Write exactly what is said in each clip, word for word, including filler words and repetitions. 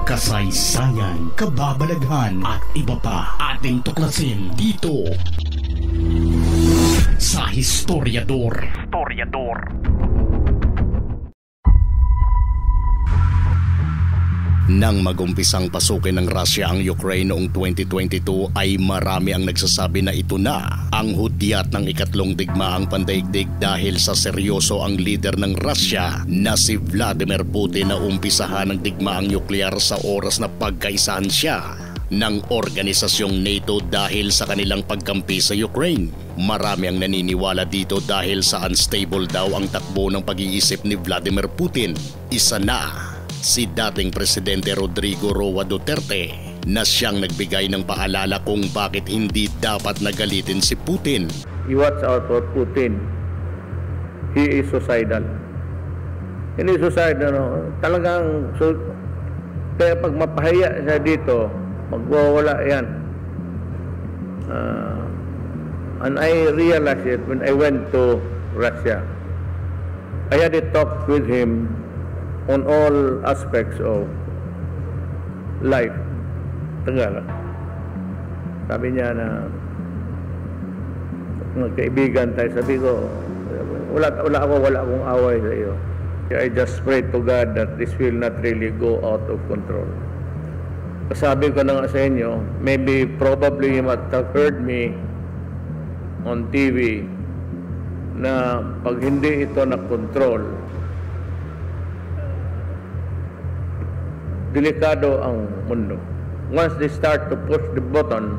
kasaysayan, kababalaghan at iba pa ating tuklasin dito sa Historiador. Historiador. Nang magumpisang pasukin ng Russia ang Ukraine noong twenty twenty-two ay marami ang nagsasabi na ito na ang hudyat ng ikatlong digmaang pandaigdig dahil sa seryoso ang leader ng Russia na si Vladimir Putin na umpisahan ng digmaang nuklear sa oras na pagkaisahan siya ng organisasyong NATO dahil sa kanilang pagkampi sa Ukraine. Marami ang naniniwala dito dahil sa unstable daw ang takbo ng pag-iisip ni Vladimir Putin. Isa na si dating Presidente Rodrigo Roa Duterte na siyang nagbigay ng paalala kung bakit hindi dapat nagalitin si Putin. You watch out for Putin. He is suicidal. Hindi suicidal, no? Talagang, so, kaya pag mapahiya siya dito, magwawala yan. Uh, and I realized it when I went to Russia. I had a talk with him on all aspects of life. Tagal. Sabi niya na magkaibigan tayo. Sabi ko, wala, wala ako, wala akong away sa iyo. I just pray to God that this will not really go out of control. Sabi ko na nga sa inyo, maybe probably you might have heard me on T V na pag hindi ito na-control, delikado ang mundo. Once they start to push the button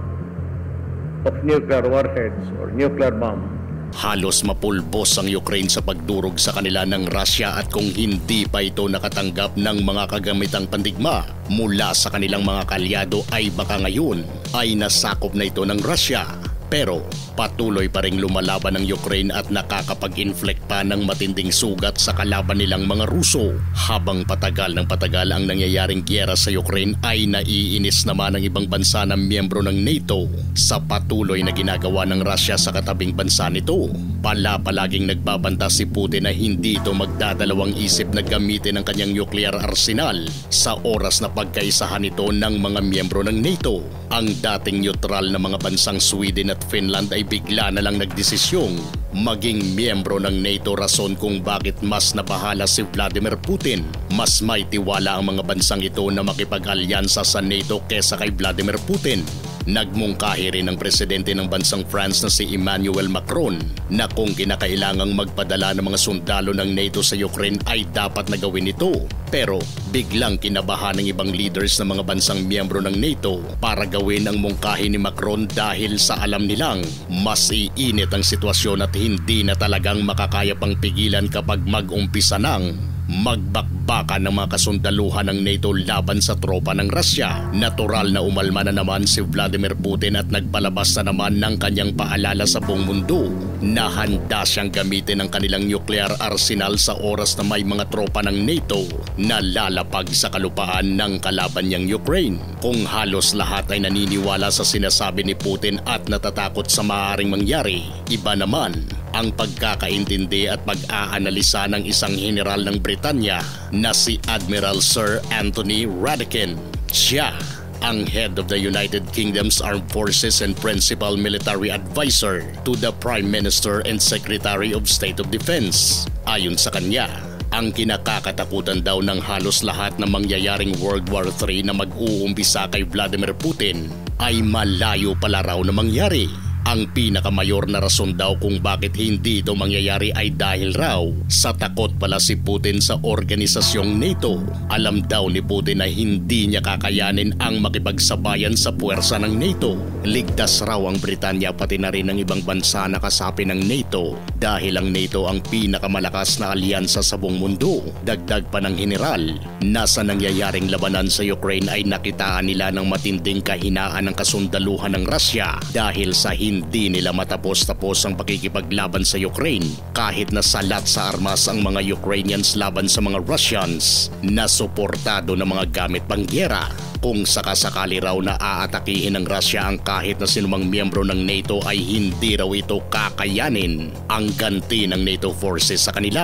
of nuclear warheads or nuclear bomb, halos mapulbos ang Ukraine sa pagdurog sa kanila ng Russia at kung hindi pa ito nakatanggap ng mga kagamitang pandigma mula sa kanilang mga kalyado ay baka ngayon ay nasakop na ito ng Russia. Pero patuloy pa ring lumalaban ng Ukraine at nakakapag-inflict pa ng matinding sugat sa kalaban nilang mga Ruso. Habang patagal ng patagal ang nangyayaring gyera sa Ukraine ay naiinis naman ang ibang bansa na miyembro ng NATO sa patuloy na ginagawa ng Russia sa katabing bansa nito. Pala palaging nagbabanta si Putin na hindi ito magdadalawang isip na gamitin ang kanyang nuclear arsenal sa oras na pagkaisahan ito ng mga miyembro ng NATO. Ang dating neutral na mga bansang Sweden at Finland ay bigla na lang nagdesisyong maging miyembro ng NATO, rason kung bakit mas nabahala si Vladimir Putin. Mas may tiwala ang mga bansang ito na makipag-alyansa sa NATO kesa kay Vladimir Putin. Nagmungkahi rin ang presidente ng bansang France na si Emmanuel Macron na kung kinakailangang magpadala ng mga sundalo ng NATO sa Ukraine ay dapat na gawin ito. Pero biglang kinabahan ng ibang leaders ng mga bansang miyembro ng NATO para gawin ang mungkahi ni Macron dahil sa alam nilang mas iinit ang sitwasyon at hindi na talagang makakaya pang pigilan kapag mag-umpisa ng magbakbakan ng mga kasundaluhan ng NATO laban sa tropa ng Russia. Natural na umalma na naman si Vladimir Putin at nagpalabas na naman ng kanyang paalala sa buong mundo na handa siyang gamitin ang kanilang nuclear arsenal sa oras na may mga tropa ng NATO na lalapag sa kalupaan ng kalaban niyang Ukraine. Kung halos lahat ay naniniwala sa sinasabi ni Putin at natatakot sa maaaring mangyari, iba naman ang pagkakaintindi at pag-aanalisa ng isang general ng Britanya na si Admiral Sir Anthony Radakin. Siya ang head of the United Kingdom's Armed Forces and principal military advisor to the Prime Minister and Secretary of State of Defense. Ayon sa kanya, ang kinakakatakutan daw ng halos lahat ng mangyayaring World War three na mag-uumpisa kay Vladimir Putin ay malayo pala raw na mangyari. Ang pinakamayor na rason daw kung bakit hindi ito mangyayari ay dahil raw sa takot pala si Putin sa organisasyong NATO. Alam daw ni Putin na hindi niya kakayanin ang makipagsabayan sa puwersa ng NATO. Ligtas raw ang Britanya pati na rin ang ibang bansa na kasapi ng NATO dahil ang NATO ang pinakamalakas na alyansa sa buong mundo. Dagdag pa ng general, nasa nangyayaring labanan sa Ukraine ay nakitaan nila ng matinding kahinaan ng kasundaluhan ng Russia dahil sa hindi nila matapos-tapos ang pakikipaglaban sa Ukraine kahit na salat sa armas ang mga Ukrainians laban sa mga Russians na suportado ng mga gamit pangyera. Kung sakasakali raw na aatakihin ng Russia ang kahit na sinumang miyembro ng NATO ay hindi raw ito kakayanin ang ganti ng NATO forces sa kanila.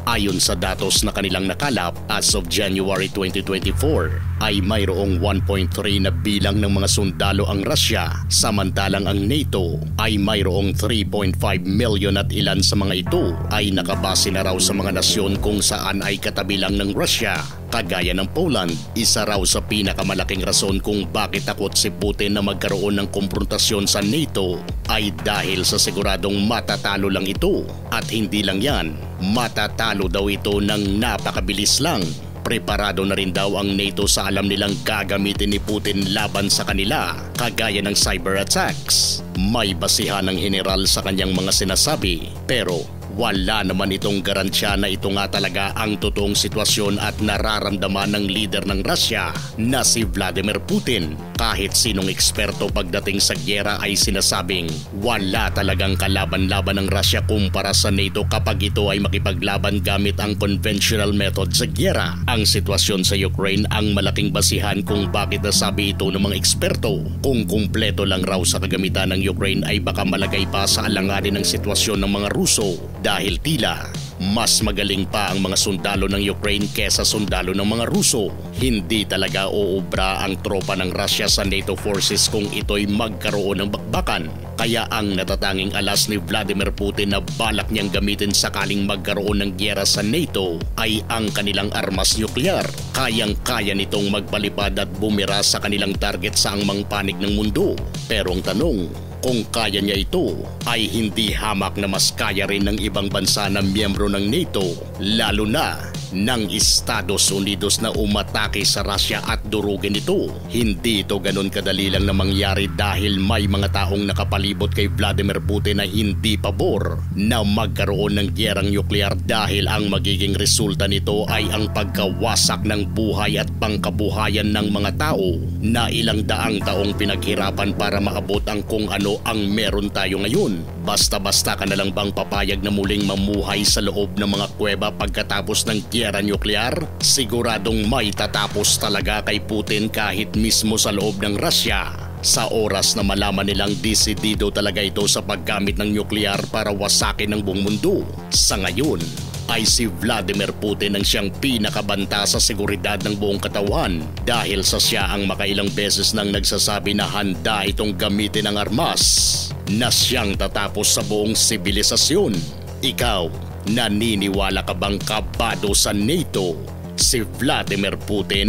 Ayon sa datos na kanilang nakalap, as of January twenty twenty-four, ay mayroong one point three na bilang ng mga sundalo ang Russia, samantalang ang NATO ay mayroong three point five million at ilan sa mga ito ay nakabase na raw sa mga nasyon kung saan ay katabi lang ng Russia. Kagaya ng Poland, isa raw sa pinakamalaking rason kung bakit takot si Putin na magkaroon ng komprontasyon sa NATO ay dahil sa siguradong matatalo lang ito. At hindi lang yan, matatalo daw ito ng napakabilis lang. Preparado na rin daw ang NATO sa alam nilang gagamitin ni Putin laban sa kanila, kagaya ng cyber attacks. May basihan ng general sa kanyang mga sinasabi, pero wala naman itong garansya na ito nga talaga ang totoong sitwasyon at nararamdaman ng leader ng Russia na si Vladimir Putin. Kahit sinong eksperto pagdating sa gyera ay sinasabing wala talagang kalaban-laban ng Russia kumpara sa NATO kapag ito ay makipaglaban gamit ang conventional method sa gyera. Ang sitwasyon sa Ukraine ang malaking basihan kung bakit nasabi ito ng mga eksperto. Kung kumpleto lang raw sa kagamitan ng Ukraine ay baka malagay pa sa alanganin ng sitwasyon ng mga Ruso. Dahil tila, mas magaling pa ang mga sundalo ng Ukraine kesa sundalo ng mga Ruso. Hindi talaga uubra ang tropa ng Russia sa NATO forces kung ito'y magkaroon ng bakbakan. Kaya ang natatanging alas ni Vladimir Putin na balak niyang gamitin sakaling magkaroon ng gyera sa NATO ay ang kanilang armas nuklear. Kayang-kaya nitong magpalipad at bumira sa kanilang target sa angmang panig ng mundo. Pero ang tanong, kung kaya niya ito, ay hindi hamak na mas kaya rin ng ibang bansa na miyembro ng NATO, lalo na ng Estados Unidos na umatake sa Russia at durugin ito. Hindi ito ganun kadali lang na mangyari dahil may mga taong nakapalibot kay Vladimir Putin na hindi pabor na magkaroon ng gyerang nuklear dahil ang magiging resulta nito ay ang pagkawasak ng buhay at pangkabuhayan ng mga tao na ilang daang taong pinaghirapan para maabot ang kung ano ang meron tayo ngayon. Basta-basta ka na lang bang papayag na muling mamuhay sa loob ng mga kuweba pagkatapos ng gyera nuklear? Siguradong may tatapos talaga kay Putin kahit mismo sa loob ng Russia. Sa oras na malaman nilang desidido talaga ito sa paggamit ng nuklear para wasakin ang buong mundo. Sa ngayon, ay si Vladimir Putin ang siyang pinakabanta sa seguridad ng buong katawan dahil sa siya ang makailang beses nang nagsasabi na handa itong gamitin ang armas na siyang tatapos sa buong sibilisasyon. Ikaw, naniniwala ka bang kabado sa NATO si Vladimir Putin?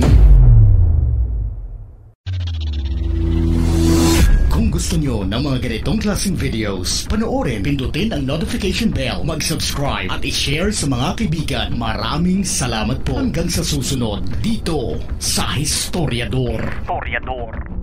Kung gusto nyo ng mga ganitong klaseng videos, panoorin, pindutin ang notification bell, mag-subscribe at i-share sa mga kaibigan. Maraming salamat po hanggang sa susunod dito sa Historiador. Historiador.